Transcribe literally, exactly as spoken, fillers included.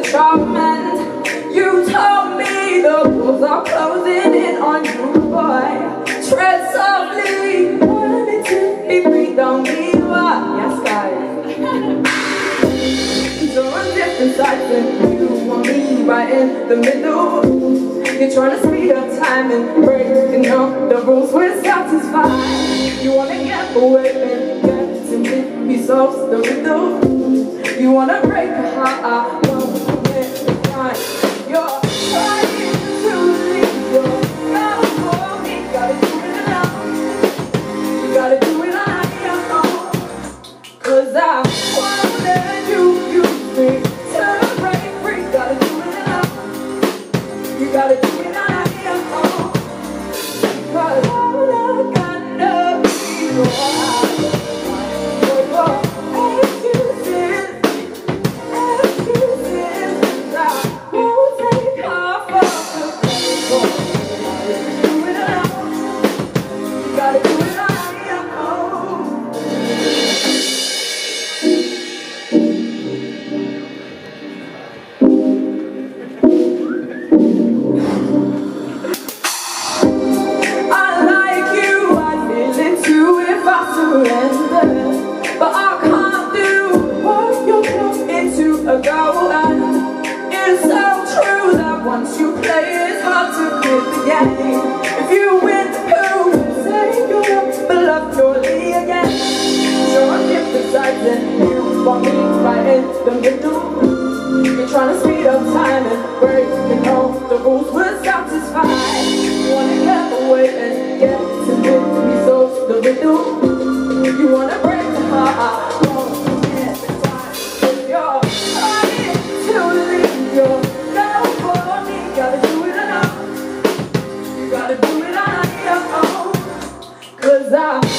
torment. You told me the walls are closing in on you, boy. Tread softly, wanted to be free, don't be what. Yes, guys. So on different sides and you want me right in the middle. You're trying to speed up time and breaking up the rules we're satisfied. You wanna get away and get to me, he solves the riddle. You wanna break a heart, I won't get right. You're trying to leave your love for me. Gotta do it alone. You gotta do it on your own. Cause I won't let you use me to break free. Gotta do it alone. You gotta do it on your own. Cause all I gotta be your but I can't do what you put into a goal. And it's so true that once you play, it's hard to quit the game. If you win, who say you're up, but love surely again. So on different sides and you want me right in the middle. You're trying to speed up time and break, you know, the rules were satisfied. You wanna get away and get to me, so the riddle. You wanna break the heart, I won't get right. If you're trying to leave your love for me, gotta do it alone. You gotta do it on your own. Cause I